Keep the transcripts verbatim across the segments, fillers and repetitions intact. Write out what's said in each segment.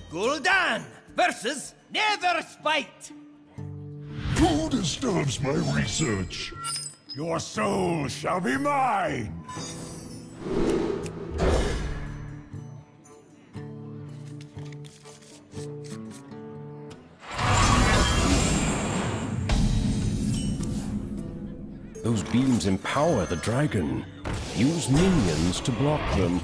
Gul'dan versus Neverspite. Who disturbs my research? Your soul shall be mine! Those beams empower the dragon. Use minions to block them.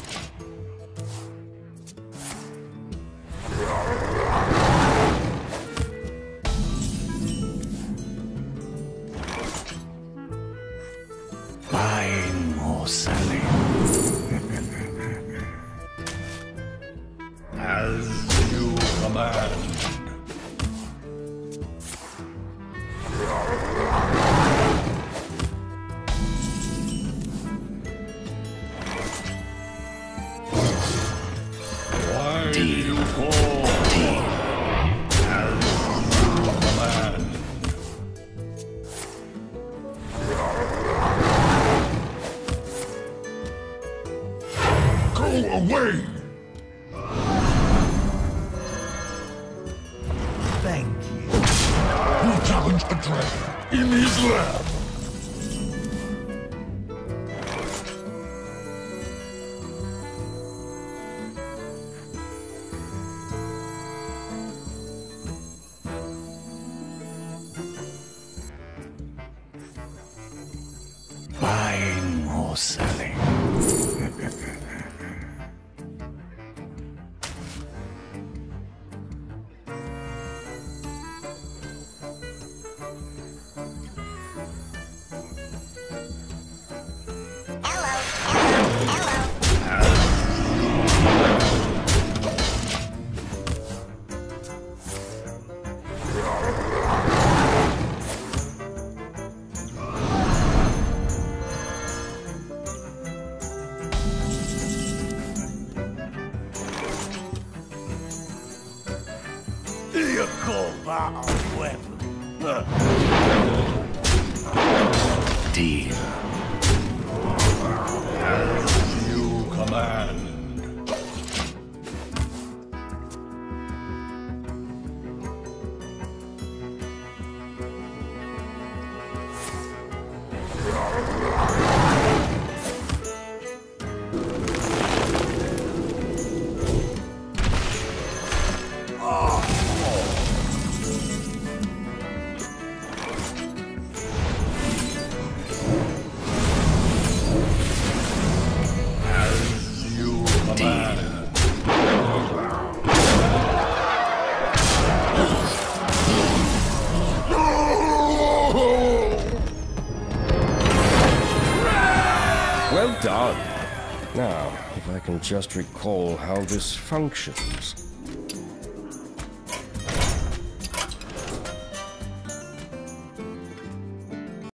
Buying or selling? As you command. Why do you call? As you command. Go away! Thank you. You challenged a dragon in his lab! Buying or selling? You call that a weapon? Deal. As you command. Well done. Now, if I can just recall how this functions.